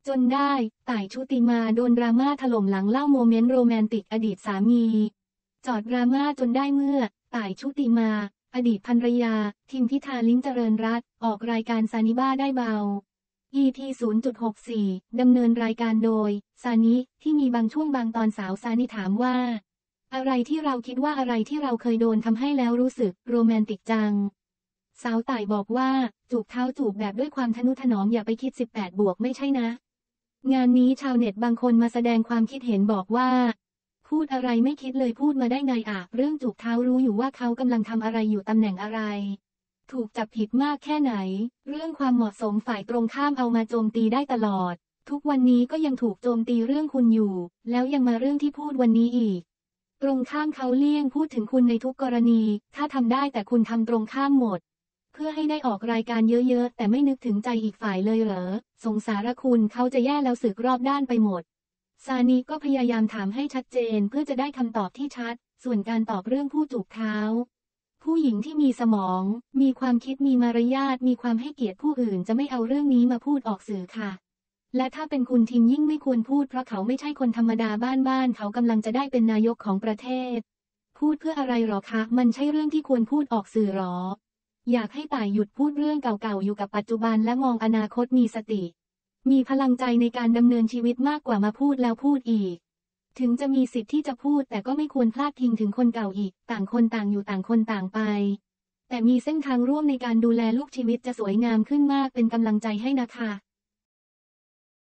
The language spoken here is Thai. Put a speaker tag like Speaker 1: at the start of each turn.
Speaker 1: จนได้ต่ายชุติมาโดนดราม่าถล่มหลังเล่าโมเมนต์โรแมนติกอดีตสามีจอดดราม่าจนได้เมื่อต่ายชุติมาอดีตภรรยาทิมพิธาลิ้มเจริญรัตน์ออกรายการซานิบ้าได้เบา EP 0.64 ดำเนินรายการโดยซานิที่มีบางช่วงบางตอนสาวซานิถามว่าอะไรที่เราคิดว่าอะไรที่เราเคยโดนทำให้แล้วรู้สึกโรแมนติกจังสาวต่ายบอกว่าจูบเท้าจูบแบบด้วยความทนุถนอมอย่าไปคิด18บวกไม่ใช่นะงานนี้ชาวเน็ตบางคนมาแสดงความคิดเห็นบอกว่าพูดอะไรไม่คิดเลยพูดมาได้ไงอะเรื่องจูบเท้ารู้อยู่ว่าเขากำลังทำอะไรอยู่ตำแหน่งอะไรถูกจับผิดมากแค่ไหนเรื่องความเหมาะสมฝ่ายตรงข้ามเอามาโจมตีได้ตลอดทุกวันนี้ก็ยังถูกโจมตีเรื่องคุณอยู่แล้วยังมาเรื่องที่พูดวันนี้อีกตรงข้ามเขาเลี่ยงพูดถึงคุณในทุกกรณีถ้าทำได้แต่คุณทำตรงข้ามหมดเพื่อให้ได้ออกรายการเยอะๆแต่ไม่นึกถึงใจอีกฝ่ายเลยเหรอสงสารคุณเขาจะแย่แล้วสึกรอบด้านไปหมดซานีก็พยายามถามให้ชัดเจนเพื่อจะได้คำตอบที่ชัดส่วนการตอบเรื่องผู้จูบเท้าผู้หญิงที่มีสมองมีความคิดมีมารยาทมีความให้เกียรติผู้อื่นจะไม่เอาเรื่องนี้มาพูดออกสื่อค่ะและถ้าเป็นคุณทิมยิ่งไม่ควรพูดเพราะเขาไม่ใช่คนธรรมดาบ้านเขากำลังจะได้เป็นนายกของประเทศพูดเพื่ออะไรหรอคะมันใช่เรื่องที่ควรพูดออกสื่อหรออยากให้ต่ายหยุดพูดเรื่องเก่าๆอยู่กับปัจจุบันและมองอนาคตมีสติมีพลังใจในการดำเนินชีวิตมากกว่ามาพูดแล้วพูดอีกถึงจะมีสิทธิ์ที่จะพูดแต่ก็ไม่ควรพลาดพิงถึงคนเก่าอีกต่างคนต่างอยู่ต่างคนต่างไปแต่มีเส้นทางร่วมในการดูแลลูกชีวิตจะสวยงามขึ้นมากเป็นกำลังใจให้นะคะ